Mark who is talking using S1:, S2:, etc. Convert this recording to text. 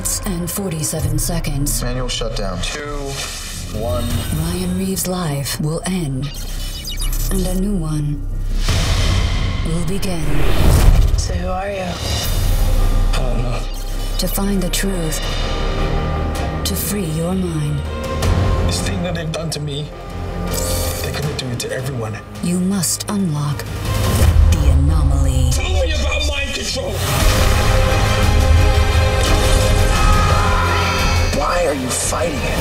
S1: minutes and 47 seconds.
S2: Manual shutdown. 2, 1.
S1: Ryan Reeves' life will end, and a new one will begin.
S3: So who are you?
S2: I don't know.
S1: To find the truth, to free your mind,
S2: This thing that they've done to me, they're gonna do it to everyone.
S1: you must unlock the anomaly.
S2: Tell me about mind control! Why are you fighting it?